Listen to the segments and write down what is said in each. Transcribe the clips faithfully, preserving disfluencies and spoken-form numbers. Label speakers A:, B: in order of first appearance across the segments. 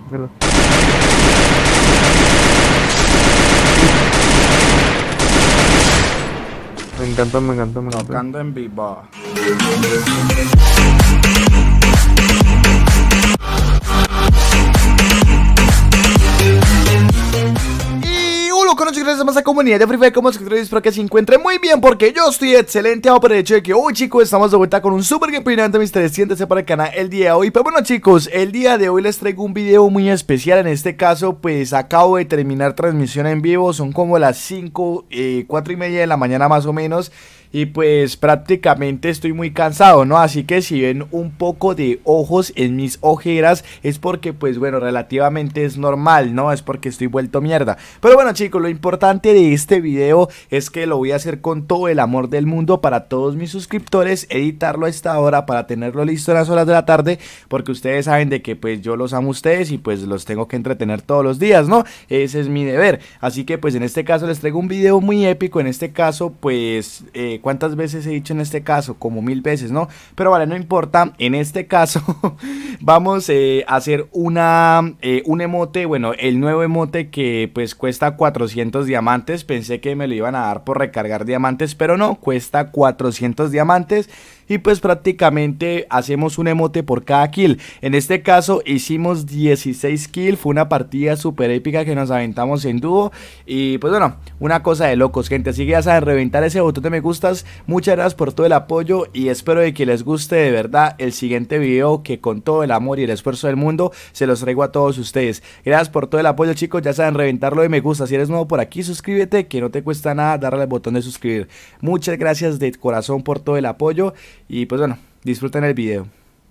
A: Velo. Me encantó, me encantó, me encantó.
B: Tocando en vivo.
C: Conozco gracias a más a comunidad de Free Fire como suscriptores, espero que se encuentren muy bien porque yo estoy excelente. Por el hecho de que hoy, chicos, estamos de vuelta con un super gameplay de mis trescientos para el canal el día de hoy. Pero bueno, chicos, el día de hoy les traigo un video muy especial. En este caso, pues acabo de terminar transmisión en vivo, son como las cinco, eh, cuatro y media de la mañana más o menos. Y pues prácticamente estoy muy cansado, ¿no? Así que si ven un poco de ojos en mis ojeras es porque pues bueno, relativamente es normal, ¿no? Es porque estoy vuelto mierda. Pero bueno, chicos, lo importante de este video es que lo voy a hacer con todo el amor del mundo para todos mis suscriptores, editarlo a esta hora para tenerlo listo en las horas de la tarde, porque ustedes saben de que pues yo los amo a ustedes y pues los tengo que entretener todos los días, ¿no? Ese es mi deber. Así que pues en este caso les traigo un video muy épico. En este caso pues eh, ¿cuántas veces he dicho en este caso? Como mil veces, ¿no? Pero vale, no importa. En este caso vamos eh, a hacer una eh, un emote, bueno, el nuevo emote que pues cuesta cuatrocientos diamantes. Pensé que me lo iban a dar por recargar diamantes, pero no, cuesta cuatrocientos diamantes. Y pues prácticamente hacemos un emote por cada kill. En este caso hicimos dieciséis kills. Fue una partida súper épica que nos aventamos en dúo. Y pues bueno, una cosa de locos, gente. Así que ya saben, reventar ese botón de me gustas. Muchas gracias por todo el apoyo. Y espero de que les guste de verdad el siguiente video, que con todo el amor y el esfuerzo del mundo se los traigo a todos ustedes. Gracias por todo el apoyo, chicos. Ya saben, reventarlo de me gusta. Si eres nuevo por aquí, suscríbete, que no te cuesta nada darle al botón de suscribir. Muchas gracias de corazón por todo el apoyo. Y pues bueno, disfruten el video.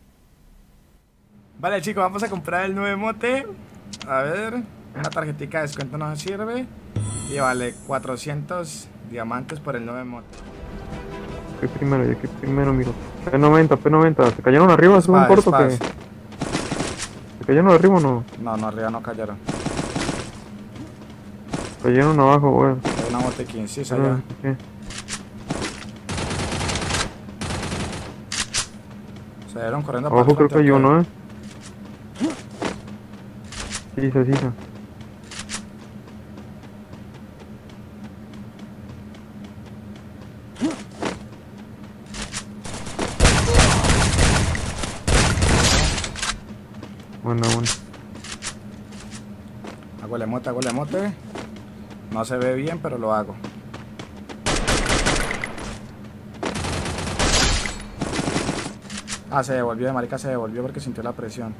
C: Vale, chicos, vamos a comprar el nuevo emote. A ver, una tarjetita de descuento nos sirve. Y vale cuatrocientos diamantes por el nuevo emote.
A: ¿Qué primero? ¿Ya qué primero, miro? P noventa, P noventa. ¿Se cayeron arriba? ¿Es un corto que...? ¿Se cayeron arriba o no?
B: No, no, arriba no cayeron.
A: Cayeron abajo, güey.
B: Hay una mote quince, sí, allá.
A: ¿Qué?
B: Se dieron corriendo
A: abajo creo que hay uno, eh. Sí, sí, sí. Bueno, bueno.
B: Hago el emote, hago el emote. No se ve bien, pero lo hago. Ah, se devolvió, marica, se devolvió porque sintió la presión.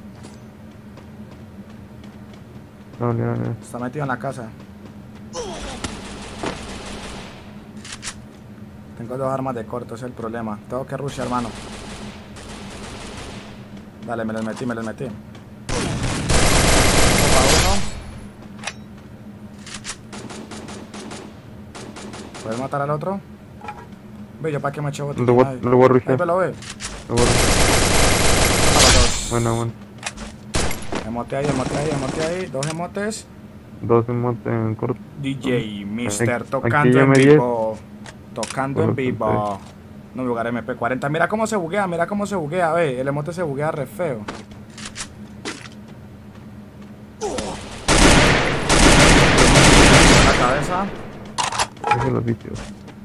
A: Dale, dale.
B: Está metido en la casa. Tengo dos armas de corto, ese es el problema. Tengo que rushear, hermano. Dale, me los metí, me los metí. Uno. ¿Puedes matar al otro? Ve, yo para qué me echo botín.
A: No lo voy a rushear.
B: Ahí lo ve.
A: Lo voy a rushear. Bueno, bueno.
B: Emote ahí, emote ahí, emote ahí. Dos emotes.
A: Dos emotes en corto.
B: D J, mister,
A: Aquí,
B: tocando
A: aquí
B: en
A: me
B: vivo. Tocando
A: Corto,
B: en vivo. No lugar M P cuarenta. Mira cómo se buguea, mira cómo se buguea. Ve, el emote se buguea re feo. La cabeza.
A: Esos son los vicios.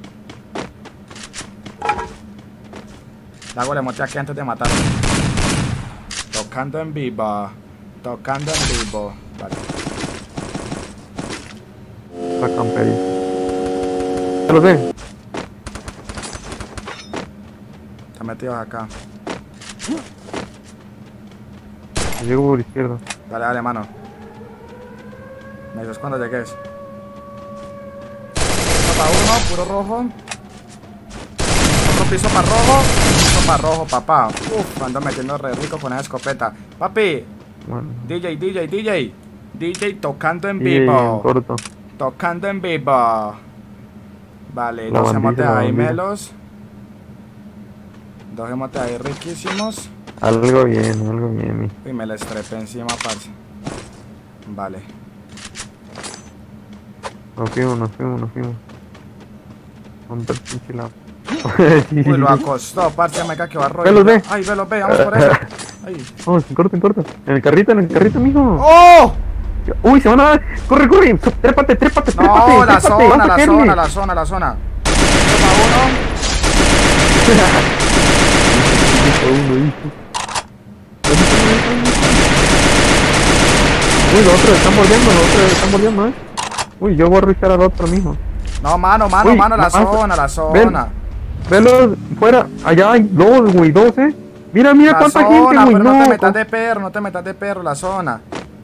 B: Le hago el emote aquí antes de matar. Tocando en vivo. Tocando en vivo. Vale.
A: La camperita. ¿Ya lo sé?
B: Está metido acá.
A: Llego por izquierda.
B: Dale, dale, mano. Me dices cuando llegues. Piso para uno, puro rojo. Otro piso para rojo. Piso para rojo, papá. Uf, ando metiendo re rico con esa escopeta. Papi.
A: Bueno.
B: D J, D J, D J. D J tocando en
A: Y
B: vivo.
A: en corto.
B: Tocando en vivo. Vale,
A: La
B: dos
A: bandija,
B: emotes
A: la
B: ahí
A: bandija.
B: melos. Dos emotes ahí riquísimos.
A: Algo bien, algo bien. Mi.
B: Y me la estrepé encima, parce. Vale.
A: Nos fuimos, nos fuimos, nos fuimos. Contra el pinche lado.
B: Uy, lo acostó, parce, me cae que va a
A: Ve los ve.
B: Ay, ve los ve, vamos por eso. Ay.
A: Oh, en corto, en corto. En el carrito, en el carrito, mijo.
B: ¡Oh!
A: Uy, se van a dar. Corre, corre. Trépate, trépate, trépate.
B: No, la
A: trépate,
B: zona,
A: vas a
B: la
A: caerle.
B: zona, la zona, la zona. Toma uno.
A: Uno, hijo. Uy, los otros están mordiendo, los otros están mordiendo, eh. Uy, yo voy a arriscar al otro, mijo.
B: No, mano, mano,
A: Uy,
B: mano, la
A: más-
B: zona, la zona.
A: Velos fuera. Allá hay dos, güey, dos, eh. Mira, mira
B: La
A: cuánta
B: zona,
A: gente, güey.
B: pero no
A: No,
B: te metas de perro, no te metas de perro, la zona.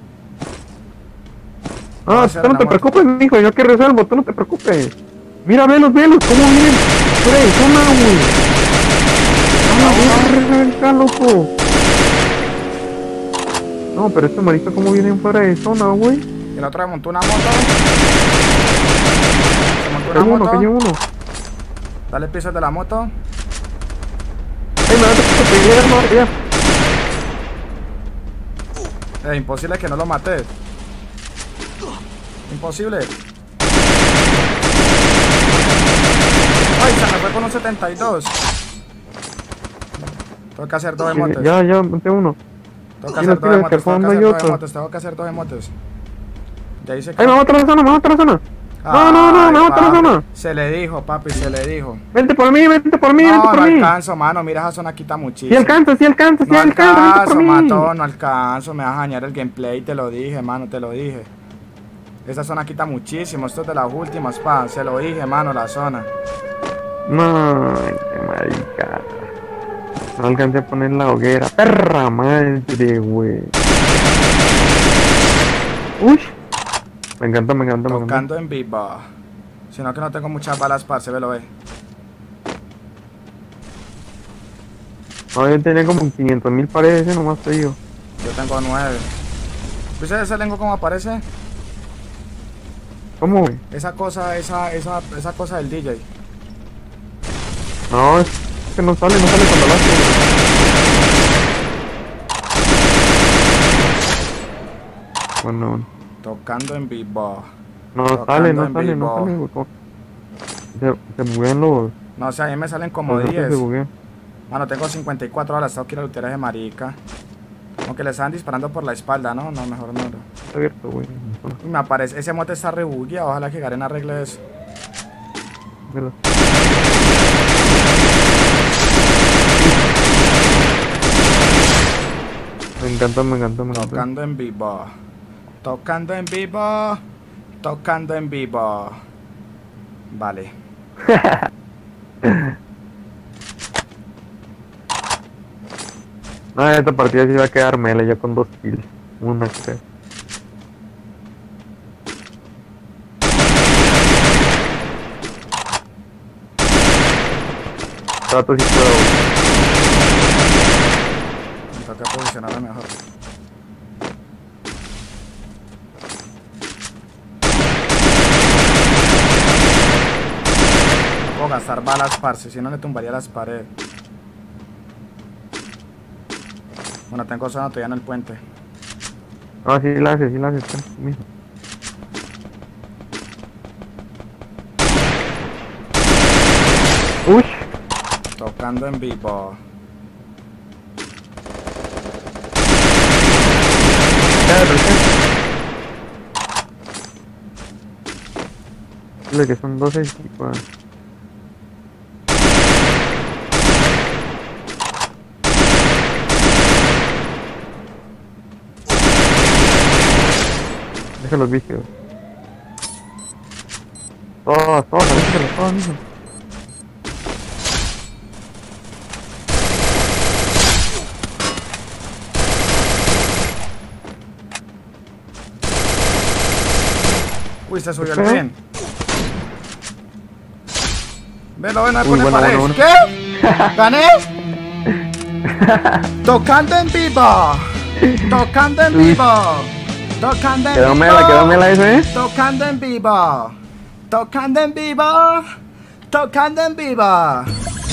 B: Va
A: Ah,
B: a ser
A: tú no
B: la
A: te
B: moto.
A: preocupes, mijo, yo que resuelvo, tú no te preocupes. Mira, velos, velos, cómo vienen. Fuera de zona, güey. Ah, verga, loco. No, pero este marica, cómo vienen fuera de zona, güey.
B: Y el otro montó una moto. Se montó
A: Que
B: una
A: uno,
B: moto.
A: que hay uno.
B: Dale piso de la moto.
A: Ay, me da que pelear, no, ya.
B: Es imposible que no lo mates. Imposible. Ay, se me fue con un setenta y dos. Tengo que hacer dos emotes.
A: Ya, ya, monté uno.
B: Tengo que
A: Tira,
B: hacer dos
A: tira, que
B: emotes. Tengo que
A: fondo
B: hacer
A: hay
B: dos
A: otro.
B: emotes. Tengo que hacer dos emotes. Ya hice que...
A: Ay, me va a otra zona, me va a otra zona. No, no, no, me va a otra
B: papi.
A: zona.
B: Se le dijo, papi, se le dijo.
A: Vente por mí, vente por mí, vente
B: No,
A: por
B: no
A: mí.
B: alcanzo, mano. Mira, esa zona quita
A: Si
B: muchísimo.
A: alcanza, si alcanza, si
B: No
A: alcanza, vente
B: alcanzo,
A: por mí.
B: matón, no alcanzo. Me vas a dañar el gameplay, te lo dije, mano, te lo dije. Esa zona quita muchísimo. Esto es de las últimas, pa. Se lo dije, mano, la zona.
A: No, qué marica. No alcancé a poner la hoguera. Perra madre, güey. Uy. Me encanta, me encanta, me encanta.
B: Tocando en vivo. Sino que no tengo muchas balas, parce, ve lo ve.
A: No, yo tenía como quinientos mil paredes, ese nomás te digo.
B: Yo tengo nueve. ¿Viste ese lengo cómo aparece?
A: ¿Cómo, güey?
B: Esa cosa, esa, esa, esa cosa del D J.
A: No, es que no sale, no sale cuando lo hace. Bueno, bueno.
B: Tocando en vivo.
A: No
B: Tocando
A: sale, no
B: en
A: sale,
B: vivo.
A: no sale, güey. ¿Cómo? Se, se buguean los...
B: No sé, a mí me salen como
A: los datos
B: diez.
A: se buguean.
B: Mano, tengo cincuenta y cuatro balas, tengo que ir a lutear ese marica. Aunque le estaban disparando por la espalda, ¿no? No, mejor no.
A: Está abierto, güey.
B: Uy, me aparece, ese mote está re bugueado, ojalá que Garen arregle eso.
A: Mira. Me encanta, me encanta, me encanta.
B: Tocando en vivo. Tocando en vivo. Tocando en vivo. Vale.
A: No, esta partida sí va a quedar mela ya con dos kills. Una, creo. Trato si puedo.
B: Me toca posicionarme mejor. No puedo gastar balas, parce, si no le tumbaría las paredes. Bueno, tengo zona todavía en el puente.
A: Ah, sí la hace, sí la hace, está, mijo. Uy,
B: Tocando en vivo.
A: ya de repente. Dile que son doce y pues. Deja los vicios. Todos, todos, déjalos, todos, mijo.
B: Uy, se subió el
A: ¿Qué?
B: tren. Velo, ven a
A: Uy,
B: poner
A: bueno,
B: pared.
A: bueno,
B: ¿Qué? ¿Gané? Tocando en vivo. Tocando en vivo. Tocando en
A: Quedó
B: vivo.
A: mela, quedó mela eso, eh.
B: Tocando en vivo. Tocando en vivo. Tocando en vivo.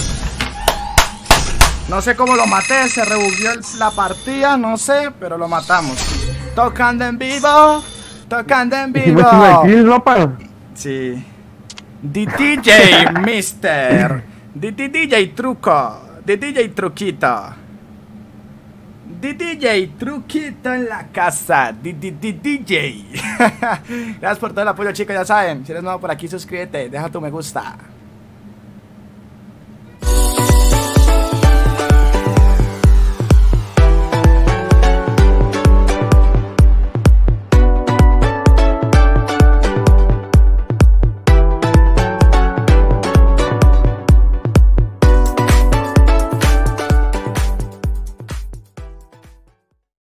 B: No sé cómo lo maté, se rebugueó el- la partida, no sé, pero lo matamos. Tocando en vivo. Tocando en vivo.
A: Hicimos una kill, no para.
B: Sí. The D J Mister. The D J Truco. The D J Truquito. D J, truquito en la casa. D J. Gracias por todo el apoyo, chicos. Ya saben, si eres nuevo por aquí, suscríbete, deja tu me gusta.